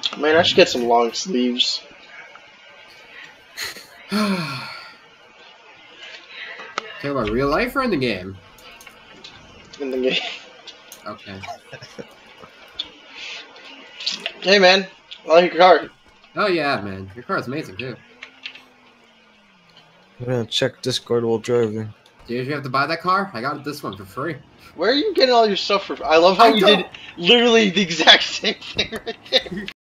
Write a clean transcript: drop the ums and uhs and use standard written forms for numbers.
Man, I should get some long sleeves. Talk about real life or in the game? In the game. Okay. Hey, man. I like your car. Oh yeah, man. Your car's amazing too. I'm gonna check Discord while driving. Did you have to buy that car? I got this one for free. Where are you getting all your stuff for? I love how I we don't- did literally the exact same thing right there.